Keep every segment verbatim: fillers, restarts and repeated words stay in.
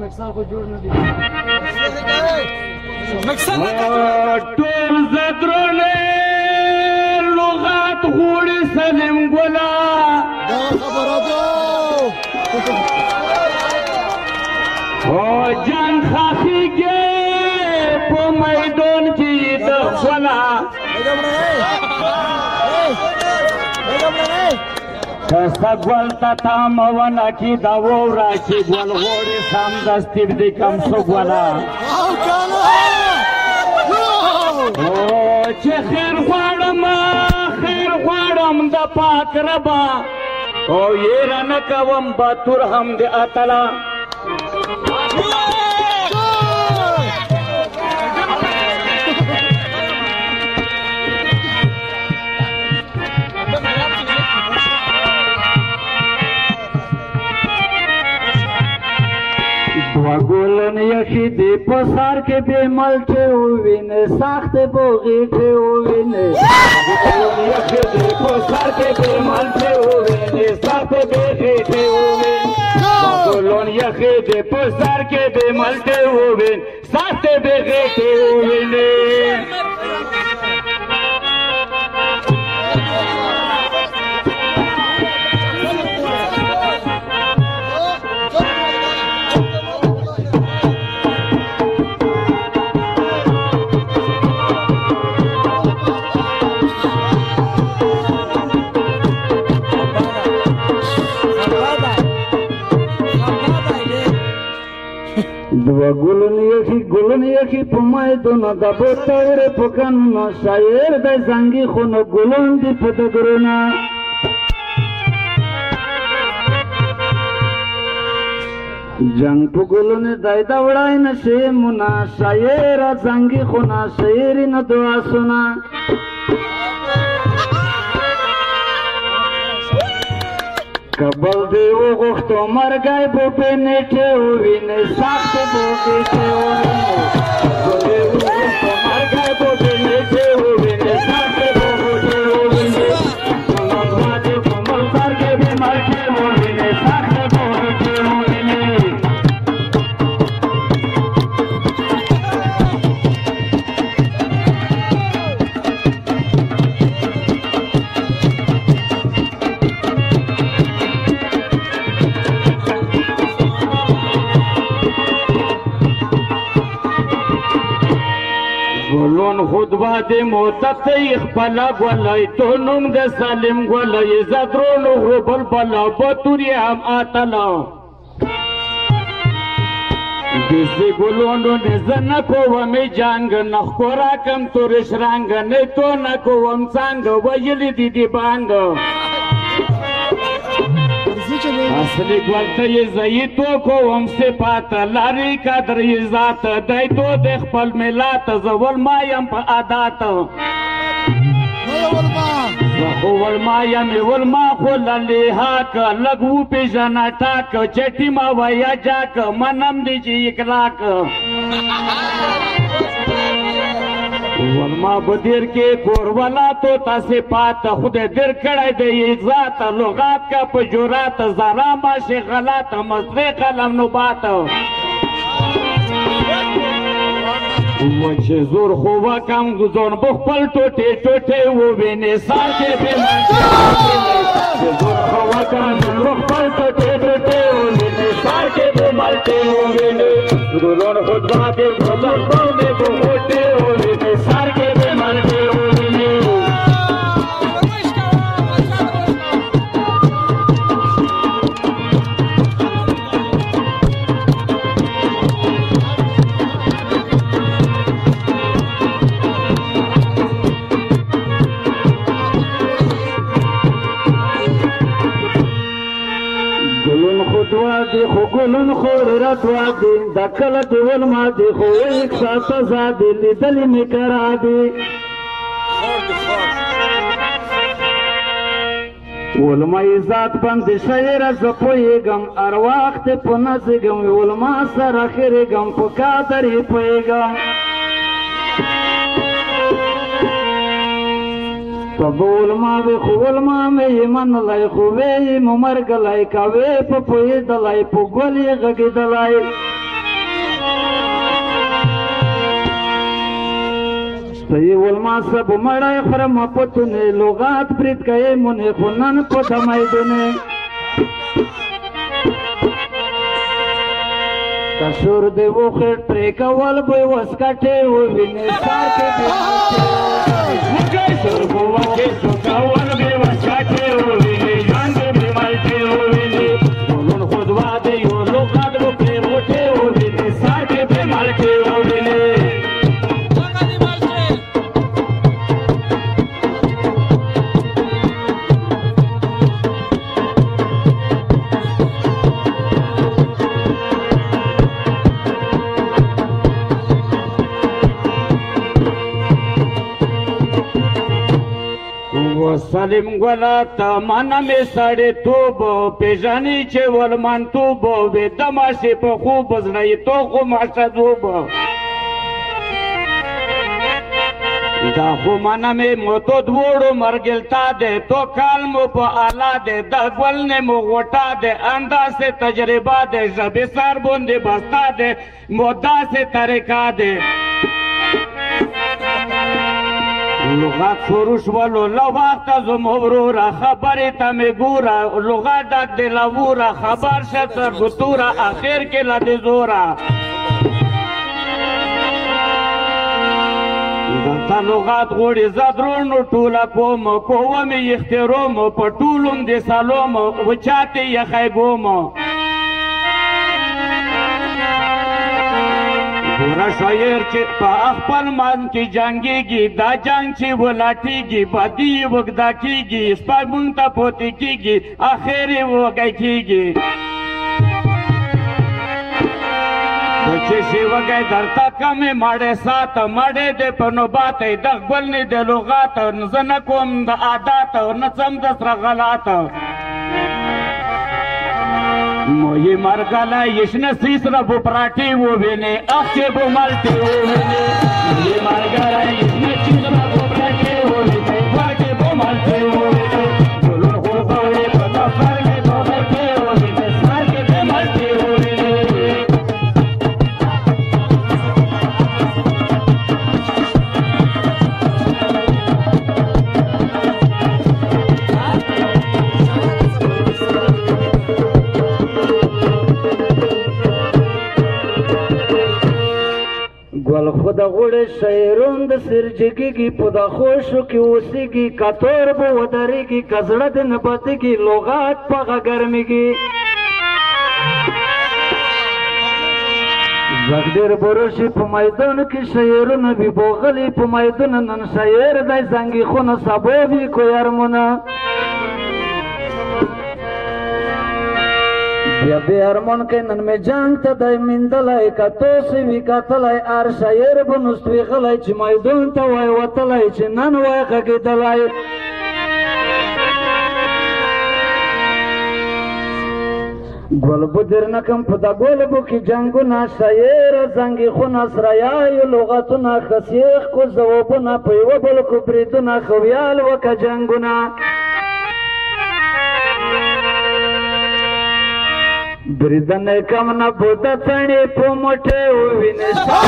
مکسر خو جوړ نه دي ټول زدرونه لغات غوړي سلیم ګلا دا خبره ده او جان خاصيږي په میدان کې د خلا کسا ګل تا تام ونه کې دا وورا چې ګل غوړي سم دستې دې کم سو ګلا او چې خیر غواړم خیر غواړم د پاک ربا او یې رانه کوم باتور هم دې اتلا وګولن یخی دی په سر کې به ملټه وینه سخت بوغیټه وینه وګولن یخی دی په سر کې به ملټه وینه سخت بوغیټه وینه وګولن یخی دی په سر کې به ملټه وینه سخت بوغیټه وینه ګلن یخی ګلن یخی په مایدونو د بوتور په کانو شاعر د زنګي خونو ګلن دی په دګرنا جنگ په ګلن دای دا وړای نشه منا شاعر زنګي خونه شاعر نه دعا سنا کبل دی وغوښتو مرګای بو په نیټه وینې سخت بو کې وینې کبل دی وغوښتو مرګای بو په نیټه وینې سخت بو کې وینې نو باندې کومل سرګې به مرګې وینې سخت بو کې وینې خطبه د موتتی خپله ګولۍ تو نوم د سالم ګولۍ زدرونو غوبل بلا بطوري هم اتلا دسی ګلونو نه زه نه کومې جنګ نه خوراکم تورش رنګ نه تو نه کوم څنګه ویلي دي دي بانګ اصلي ګولته یې زه تو کوم صفات لري قدر یې ذات دی تو د خپل ملت زه ولما یم په عادات خو ولما یم ولما خو للیحاک لږ وپېژنه ټاک چټي ما ویا جاک منم دی چې اکلاک ولما بدیر کې کوروالا تو تاسې پات خدای در کړی د عزت لغات کا په جرات زرا ماشي غلط مصری قلم نوبات وچه زور خو وکم زون بخپل ټوټې ټوټې ووینې سار کې به زور خو وکم زون بخپل ټوټې ټوټې ووینې سار کې به مالټې ووینې ګلون خطبه دې خبر باندې بوټې ووینې سار کې به مالټې ووینې خو ګلون خور راتوا دي دا کله دی ولما دي خو یک ساته زادي لیدلې مې کرا دي ولما ذات باندې شاعر زه پوهېږم هر وخت په نازېږم ولما سره خیرېږم په قدر یې پوهېږم ولما به خو ولما مې یې منلی خو وې یې مو مرګلی کوې په پوهېدلی په ګل یې غږېدلی صحیح ولما سب مړی خرم پتونه لغات پرید کوي مونې خو نن په دمیدونه کشور دی وخېټ پرې کول بوی وسکټې ووینې سار کې کشور بو وکې سو کول بوی وسکټې ووینې ځان کې بې مالټې ووینې ولون خودوا دی یو لغات بو پرې موټې ووینې سار کې بې مالټې ووینې سلیم ګولا ته مانا مې سړی توب پېژنې چې ولمان توب وې دماسې په خوب زړه یې تو خو ماشه دوب دا خو مانا مې موتو دوړو مرګلتا دی تو کال مو په آلا دی د ګل نه مو غوټا دی انداسې تجربه دی ژبې سر باندې بستا دی مو داسې طریقه دی لغات سروش ولو لو وقت زم ورورا خبرې ته مې ګوره لغات ډک دی لووره خبر شه تر ګتوره اخر کې له دې زوره دلته لغات غوړي زه درونو ټوله کوم کوه مې اختروم په ټولم دې سلوم وچاتې یخی ګوم ګوره شاعر چې په خپل من کې جنګېږي دا جنګ چې ولاټېږي بدي یې اوږده کېږي سپی مونږ ته پوتې کېږي اخر یې وږی کېږي چې شي وږی درته کمې مړې ساته مړې دې په نوبات د خپل نه د لغات زه نه کوم د عادات نه څم د سره غلات موی مرگلا یشن سیسرا بو پراٹی وہ وینے اخی بو مالتی وہ وینے موی مرگلا یشن سیسرا بو پراٹی وہ وینے واقی بو مالتی وہ وینے جلون خوزوی پتا فرگی دو برکی وہ وینے سارکی بے مالتی وہ وینے ګل خو د غوړې شیرون د سرجګېږي په د خوشو کې اوسېږي که تور به ودرېږي که زړه دې نه بدېږي لغات پغه ګرمېږي غږ ډېر بروشي په میدان کې شیرونه وي بوغلي په میدان نن شاعر دی زنګي خونه سبا وي کویرمونه بیا بې ارمان کې نن مې جنګ ته دی میندلی که توسې وي کتلی هر شاعر به نو سپېغلی چې میدان ته وای وتلی چې نن وای غږېدلی ګل به در نه کم په د ګلبو کې جنګونه شاعر زنګي خونه سرایایو لغتونه خسیخ کو ځوابونه په یوه بل کو بریدونه خویال وکه جنګونه بریدنې کم نه بوده تڼې په موټې ووینې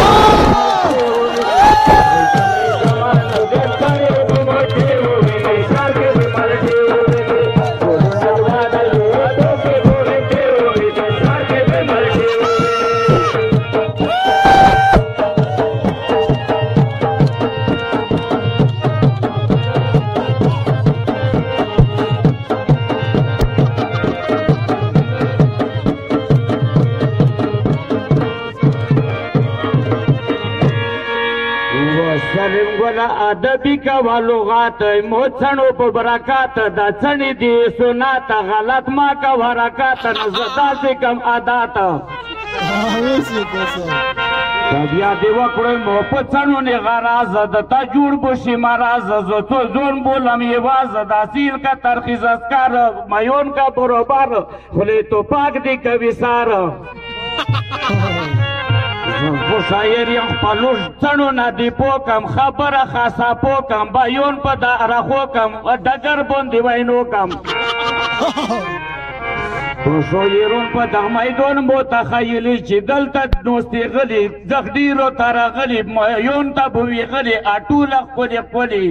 سلیم ګوله ادبي کوه لغات مو څڼو په برکات دا څڼې دي سنات غلط ما کوه حرکات نه زه داسې کم عادات بیا دې وکړئ مو په څڼو نه غراز د تا جوړ بشي مراز زه تو زون بولم یواز دا سیل کا ترخیص اسکار میون کا بروبر خلی تو پاک دی کوي سار خو شاعر یم خپلو څڼو نه دې پوکم خبره خاصه پوکم بیون په دا راخوکم ډګر باندې وینو کم په شاعرون په دغه میدان متخیلي چې دلته نوستې غلي تقدیرو ته راغلي معیون ته به وي غلي اټوله ښکلې ښکلې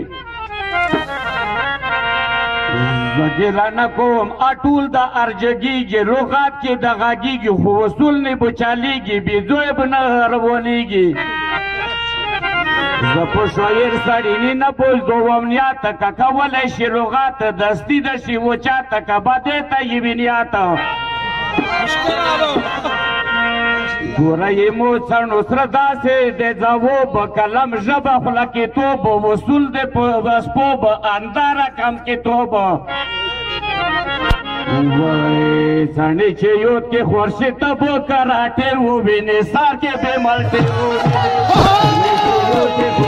زه ګیله نه کوم اټول د ارجګېږي لغات کې د غږېږي خو وصول نه به چالېږي بې ځایه به نه روانېږي زه په شاعر سړي نه پوهېدوم نیاته که کولی شي لغات دستي د شي وچاته که بدې ته یې وینیاته ګوره یې مو څڼو سره داسې د ځواب کلم ژبه خوله کې توب وصول د په سپوب انداره کم کې توب وای څڼې چې یود کې خورشي ته به کراټې ووینې سار کې به مالټې ووینې